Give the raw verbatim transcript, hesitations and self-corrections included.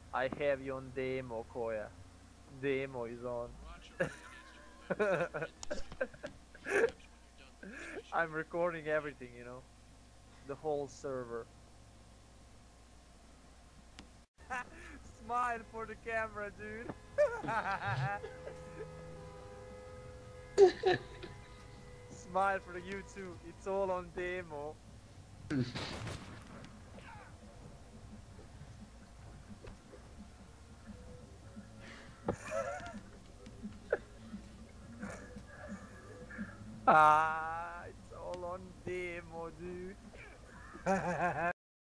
I have you on demo, Koya. Demo is on. Watch your minutes, remember to hit the subscribe button when you're done with this mission. I'm recording everything, you know. The whole server. Smile for the camera, dude. Smile for the YouTube. It's all on demo. Ah, it's all on demo, dude.